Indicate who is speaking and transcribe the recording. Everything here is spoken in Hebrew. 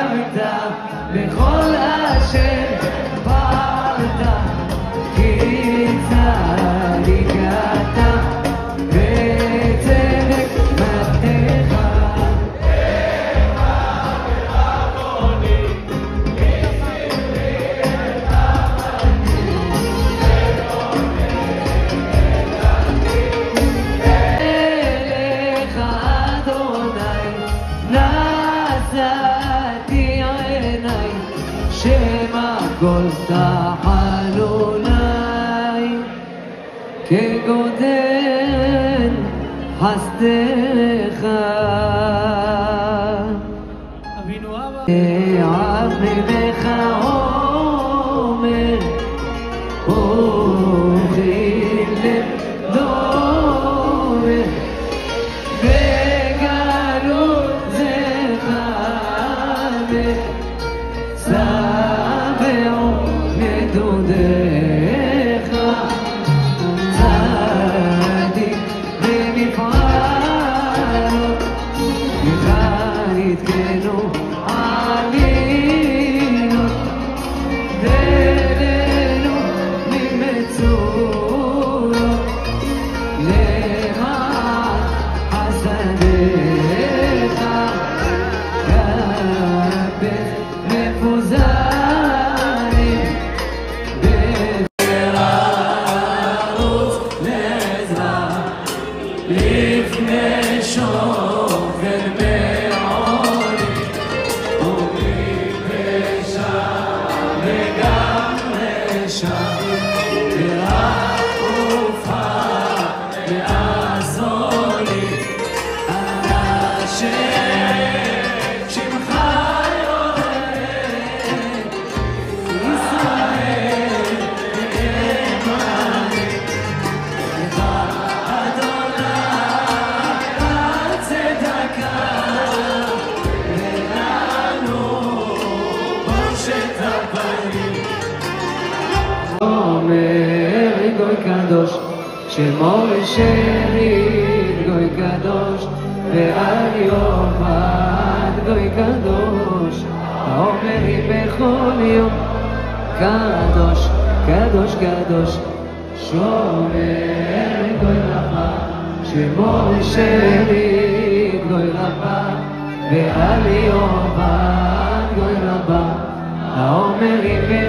Speaker 1: אתה בכל אשר פעלת, כי צדיקת וצדק מלאכתך. כל תחנוני כגודל חסדך. אבינו אבא עב ממך עומר אוכיל דומר בגלות זכר דודך צדיק במפעלו וחייתנו עלינו דלנו ממצורו למען חסדך כבד מפוזר לפני שוכן בעוני ומפשע וגם רשע תרעופה לעזור לי אשר שמך יורד ישראל נאמני לך גוי קדוש שמו ושארית גוי קדוש ועל יובד גוי קדוש האומרים בכל יום קדוש קדוש קדוש שומר גוי רבה שמו ושארית גוי רבה ועל יובד גוי רבה האומרים